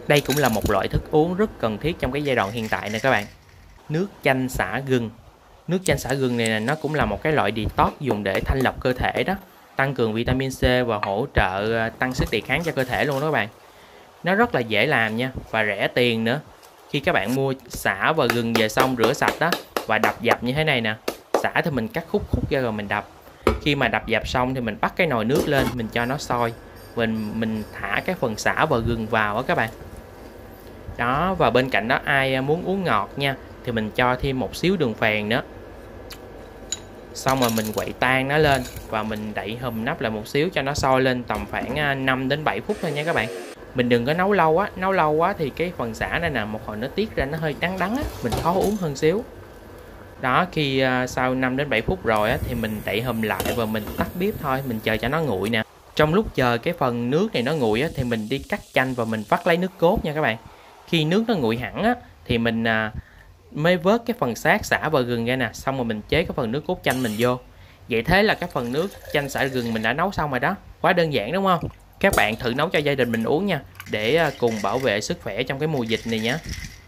Đây cũng là một loại thức uống rất cần thiết trong cái giai đoạn hiện tại nè các bạn. Nước chanh xả gừng. Nước chanh xả gừng này nó cũng là một cái loại detox dùng để thanh lọc cơ thể đó, tăng cường vitamin C và hỗ trợ tăng sức đề kháng cho cơ thể luôn đó các bạn. Nó rất là dễ làm nha và rẻ tiền nữa. Khi các bạn mua sả và gừng về xong rửa sạch đó và đập dập như thế này nè. Sả thì mình cắt khúc khúc ra rồi mình đập. Khi mà đập dập xong thì mình bắt cái nồi nước lên, mình cho nó sôi. Mình thả cái phần sả và gừng vào đó các bạn. Đó, và bên cạnh đó ai muốn uống ngọt nha thì mình cho thêm một xíu đường phèn nữa. Xong rồi mình quậy tan nó lên và mình đậy hùm nắp lại một xíu cho nó sôi lên tầm khoảng 5 đến 7 phút thôi nha các bạn. Mình đừng có nấu lâu quá thì cái phần sả này nè, một hồi nó tiết ra nó hơi đắng đắng á, mình khó uống hơn xíu. Đó, khi sau 5 đến 7 phút rồi á thì mình đậy hùm lại và mình tắt bếp thôi, mình chờ cho nó nguội nè. Trong lúc chờ cái phần nước này nó nguội á thì mình đi cắt chanh và mình vắt lấy nước cốt nha các bạn. Khi nước nó nguội hẳn á thì mình mới vớt cái phần xác sả và gừng ra nè, xong rồi mình chế cái phần nước cốt chanh mình vô. Vậy thế là cái phần nước chanh sả gừng mình đã nấu xong rồi đó. Quá đơn giản đúng không? Các bạn thử nấu cho gia đình mình uống nha, để cùng bảo vệ sức khỏe trong cái mùa dịch này nhé.